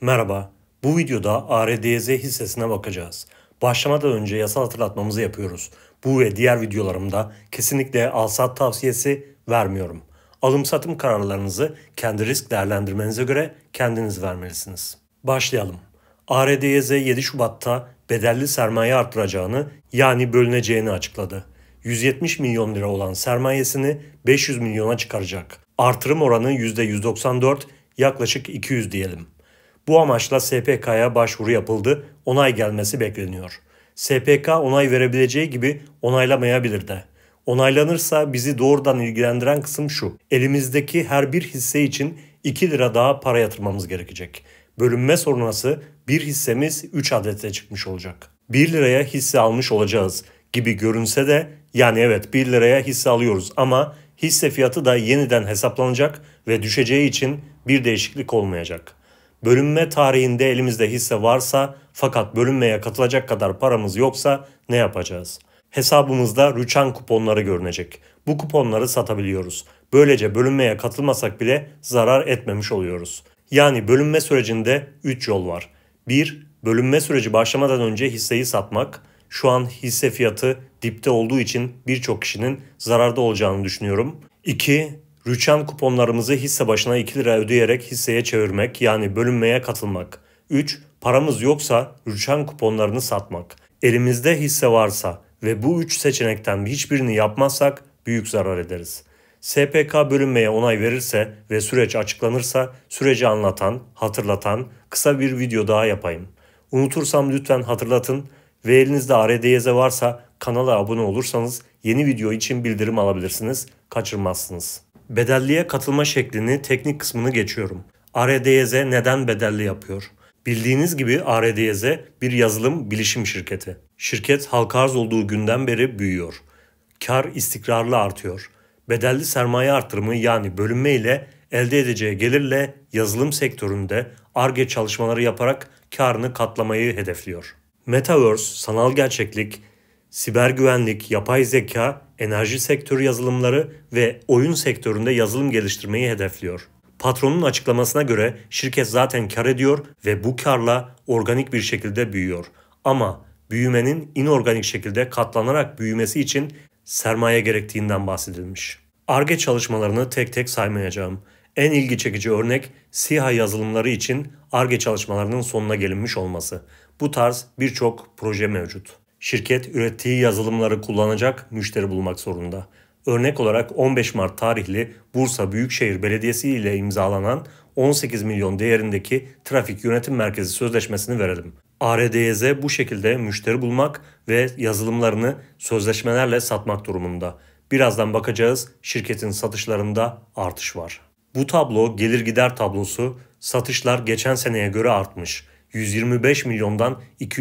Merhaba, bu videoda ARDYZ hissesine bakacağız. Başlamadan önce yasal hatırlatmamızı yapıyoruz. Bu ve diğer videolarımda kesinlikle al-sat tavsiyesi vermiyorum. Alım-satım kararlarınızı kendi risk değerlendirmenize göre kendiniz vermelisiniz. Başlayalım. ARDYZ 7 Şubat'ta bedelli sermaye arttıracağını yani bölüneceğini açıkladı. 170 milyon lira olan sermayesini 500 milyona çıkaracak. Artırım oranı %194, yaklaşık 200 diyelim. Bu amaçla SPK'ya başvuru yapıldı, onay gelmesi bekleniyor. SPK onay verebileceği gibi onaylamayabilir de. Onaylanırsa bizi doğrudan ilgilendiren kısım şu: elimizdeki her bir hisse için 2 lira daha para yatırmamız gerekecek. Bölünme sonrası bir hissemiz 3 adete çıkmış olacak. 1 liraya hisse almış olacağız gibi görünse de yani evet 1 liraya hisse alıyoruz ama hisse fiyatı da yeniden hesaplanacak ve düşeceği için bir değişiklik olmayacak. Bölünme tarihinde elimizde hisse varsa fakat bölünmeye katılacak kadar paramız yoksa ne yapacağız? Hesabımızda rüçhan kuponları görünecek. Bu kuponları satabiliyoruz. Böylece bölünmeye katılmasak bile zarar etmemiş oluyoruz. Yani bölünme sürecinde 3 yol var. 1. Bölünme süreci başlamadan önce hisseyi satmak. Şu an hisse fiyatı dipte olduğu için birçok kişinin zararda olacağını düşünüyorum. 2. Rüçhan kuponlarımızı hisse başına 2 lira ödeyerek hisseye çevirmek yani bölünmeye katılmak. 3. Paramız yoksa rüçhan kuponlarını satmak. Elimizde hisse varsa ve bu 3 seçenekten hiçbirini yapmazsak büyük zarar ederiz. SPK bölünmeye onay verirse ve süreç açıklanırsa süreci anlatan, hatırlatan kısa bir video daha yapayım. Unutursam lütfen hatırlatın ve elinizde ARDYZ varsa kanala abone olursanız yeni video için bildirim alabilirsiniz, kaçırmazsınız. Bedelliye katılma şeklini, teknik kısmını geçiyorum. ARDYZ neden bedelli yapıyor? Bildiğiniz gibi ARDYZ bir yazılım bilişim şirketi. Şirket halka arz olduğu günden beri büyüyor. Kar istikrarlı artıyor. Bedelli sermaye artırımı yani bölünme ile elde edeceği gelirle yazılım sektöründe Ar-Ge çalışmaları yaparak karını katlamayı hedefliyor. Metaverse, sanal gerçeklik, siber güvenlik, yapay zeka, enerji sektörü yazılımları ve oyun sektöründe yazılım geliştirmeyi hedefliyor. Patronun açıklamasına göre şirket zaten kar ediyor ve bu karla organik bir şekilde büyüyor. Ama büyümenin inorganik şekilde katlanarak büyümesi için sermaye gerektiğinden bahsedilmiş. Ar-Ge çalışmalarını tek tek saymayacağım. En ilgi çekici örnek SİHA yazılımları için Ar-Ge çalışmalarının sonuna gelinmiş olması. Bu tarz birçok proje mevcut. Şirket ürettiği yazılımları kullanacak müşteri bulmak zorunda. Örnek olarak 15 Mart tarihli Bursa Büyükşehir Belediyesi ile imzalanan 18 milyon değerindeki trafik yönetim merkezi sözleşmesini verelim. ARDYZ bu şekilde müşteri bulmak ve yazılımlarını sözleşmelerle satmak durumunda. Birazdan bakacağız, şirketin satışlarında artış var. Bu tablo gelir gider tablosu. Satışlar geçen seneye göre artmış. 125 milyondan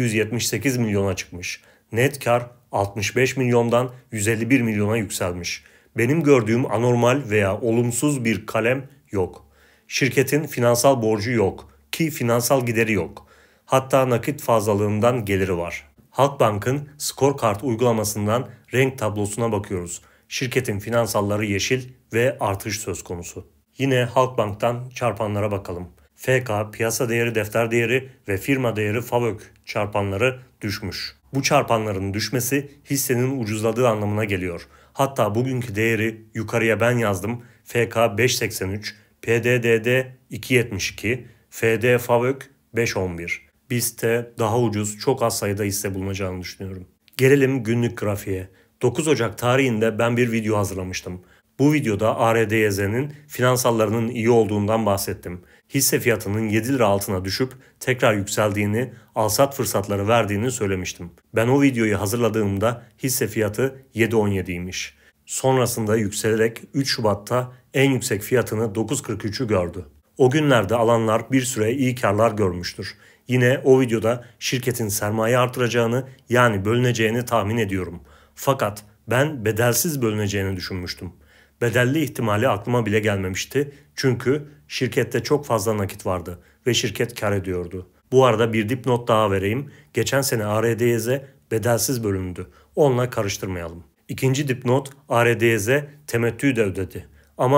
278 milyona çıkmış. Net kar 65 milyondan 151 milyona yükselmiş. Benim gördüğüm anormal veya olumsuz bir kalem yok. Şirketin finansal borcu yok ki finansal gideri yok. Hatta nakit fazlalığından geliri var. Halkbank'ın scorecard uygulamasından renk tablosuna bakıyoruz. Şirketin finansalları yeşil ve artış söz konusu. Yine Halkbank'tan çarpanlara bakalım. FK, piyasa değeri, defter değeri ve firma değeri FAVÖK çarpanları düşmüş. Bu çarpanların düşmesi hissenin ucuzladığı anlamına geliyor. Hatta bugünkü değeri yukarıya ben yazdım. FK 5.83, PDDD 2.72, FD FAVÖK 5.11. BIST'te daha ucuz çok az sayıda hisse bulunacağını düşünüyorum. Gelelim günlük grafiğe. 9 Ocak tarihinde ben bir video hazırlamıştım. Bu videoda ARDYZ'nin finansallarının iyi olduğundan bahsettim. Hisse fiyatının 7 lira altına düşüp tekrar yükseldiğini, alsat fırsatları verdiğini söylemiştim. Ben o videoyu hazırladığımda hisse fiyatı 7.17'ymiş. Sonrasında yükselerek 3 Şubat'ta en yüksek fiyatını 9.43'ü gördü. O günlerde alanlar bir süre iyi karlar görmüştür. Yine o videoda şirketin sermaye artıracağını yani bölüneceğini tahmin ediyorum. Fakat ben bedelsiz bölüneceğini düşünmüştüm. Bedelli ihtimali aklıma bile gelmemişti çünkü şirkette çok fazla nakit vardı ve şirket kar ediyordu. Bu arada bir dipnot daha vereyim. Geçen sene ARDYZ bedelsiz bölündü. Onunla karıştırmayalım. İkinci dipnot, ARDYZ temettü de ödedi. Ama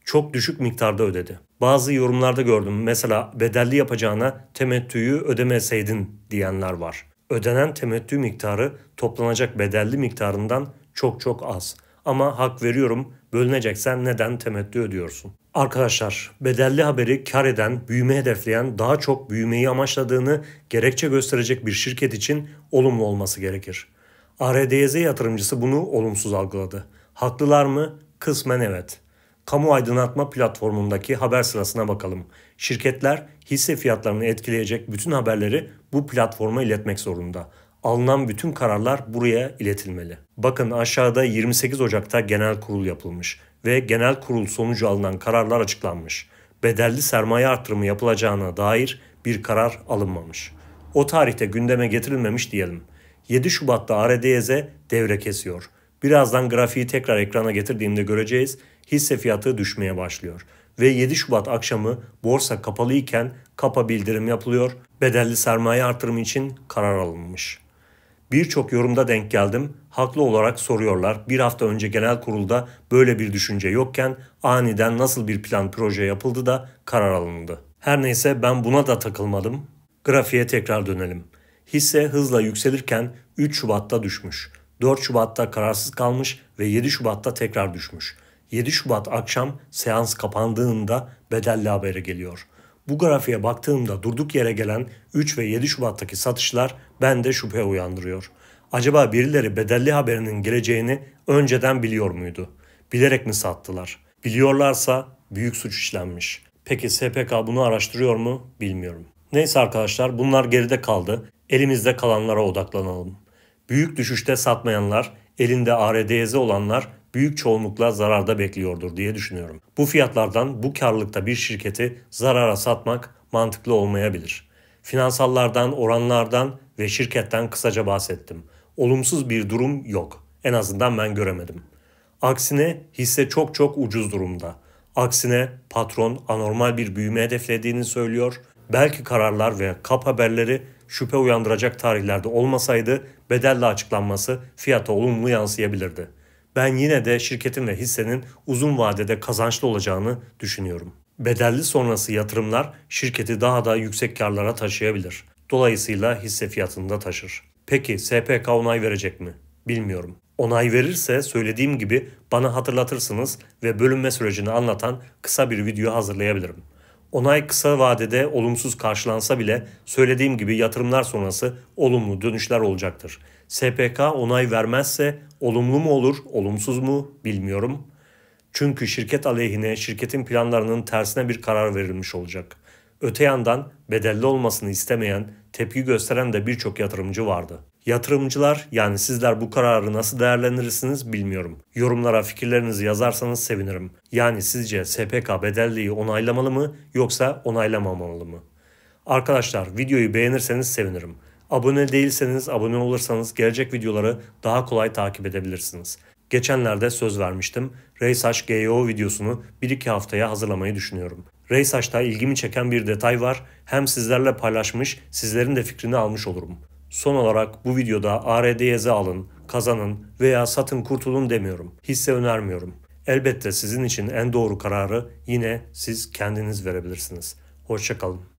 Çok düşük miktarda ödedi. Bazı yorumlarda gördüm, mesela bedelli yapacağına temettüyü ödemeseydin diyenler var. Ödenen temettü miktarı toplanacak bedelli miktarından çok çok az. Ama hak veriyorum, bölüneceksen neden temettü ödüyorsun? Arkadaşlar, bedelli haberi kar eden, büyüme hedefleyen, daha çok büyümeyi amaçladığını gerekçe gösterecek bir şirket için olumlu olması gerekir. ARDYZ yatırımcısı bunu olumsuz algıladı. Haklılar mı? Kısmen evet. Kamu aydınlatma platformundaki haber sırasına bakalım. Şirketler hisse fiyatlarını etkileyecek bütün haberleri bu platforma iletmek zorunda. Alınan bütün kararlar buraya iletilmeli. Bakın, aşağıda 28 Ocak'ta genel kurul yapılmış ve genel kurul sonucu alınan kararlar açıklanmış. Bedelli sermaye artırımı yapılacağına dair bir karar alınmamış. O tarihte gündeme getirilmemiş diyelim. 7 Şubat'ta ARDYZ devre kesiyor. Birazdan grafiği tekrar ekrana getirdiğimde göreceğiz, hisse fiyatı düşmeye başlıyor. Ve 7 Şubat akşamı borsa kapalı iken kapa bildirim yapılıyor, bedelli sermaye artırımı için karar alınmış. Birçok yorumda denk geldim, haklı olarak soruyorlar, bir hafta önce genel kurulda böyle bir düşünce yokken aniden nasıl bir plan proje yapıldı da karar alındı. Her neyse, ben buna da takılmadım. Grafiğe tekrar dönelim. Hisse hızla yükselirken 3 Şubat'ta düşmüş. 4 Şubat'ta kararsız kalmış ve 7 Şubat'ta tekrar düşmüş. 7 Şubat akşam seans kapandığında bedelli haberi geliyor. Bu grafiğe baktığımda durduk yere gelen 3 ve 7 Şubat'taki satışlar bende şüphe uyandırıyor. Acaba birileri bedelli haberinin geleceğini önceden biliyor muydu? Bilerek mi sattılar? Biliyorlarsa büyük suç işlenmiş. Peki SPK bunu araştırıyor mu? Bilmiyorum. Neyse arkadaşlar, bunlar geride kaldı. Elimizde kalanlara odaklanalım. Büyük düşüşte satmayanlar, elinde ARDYZ olanlar büyük çoğunlukla zararda bekliyordur diye düşünüyorum. Bu fiyatlardan bu karlılıkta bir şirketi zarara satmak mantıklı olmayabilir. Finansallardan, oranlardan ve şirketten kısaca bahsettim. Olumsuz bir durum yok. En azından ben göremedim. Aksine hisse çok çok ucuz durumda. Aksine patron anormal bir büyüme hedeflediğini söylüyor. Belki kararlar ve kap haberleri şüphe uyandıracak tarihlerde olmasaydı bedelli açıklanması fiyata olumlu yansıyabilirdi. Ben yine de şirketin ve hissenin uzun vadede kazançlı olacağını düşünüyorum. Bedelli sonrası yatırımlar şirketi daha da yüksek karlara taşıyabilir. Dolayısıyla hisse fiyatını da taşır. Peki SPK onay verecek mi? Bilmiyorum. Onay verirse söylediğim gibi bana hatırlatırsınız ve bölünme sürecini anlatan kısa bir video hazırlayabilirim. Onay kısa vadede olumsuz karşılansa bile söylediğim gibi yatırımlar sonrası olumlu dönüşler olacaktır. SPK onay vermezse olumlu mu olur, olumsuz mu bilmiyorum. Çünkü şirket aleyhine, şirketin planlarının tersine bir karar verilmiş olacak. Öte yandan bedelli olmasını istemeyen, tepki gösteren de birçok yatırımcı vardı. Yatırımcılar, yani sizler bu kararı nasıl değerlendirirsiniz bilmiyorum. Yorumlara fikirlerinizi yazarsanız sevinirim. Yani sizce SPK bedelliği onaylamalı mı yoksa onaylamamalı mı? Arkadaşlar, videoyu beğenirseniz sevinirim. Abone değilseniz abone olursanız gelecek videoları daha kolay takip edebilirsiniz. Geçenlerde söz vermiştim. Reysaç GEO videosunu 1-2 haftaya hazırlamayı düşünüyorum. Reysaç'ta ilgimi çeken bir detay var. Hem sizlerle paylaşmış, sizlerin de fikrini almış olurum. Son olarak bu videoda ARDYZ alın, kazanın veya satın kurtulun demiyorum. Hisse önermiyorum. Elbette sizin için en doğru kararı yine siz kendiniz verebilirsiniz. Hoşça kalın.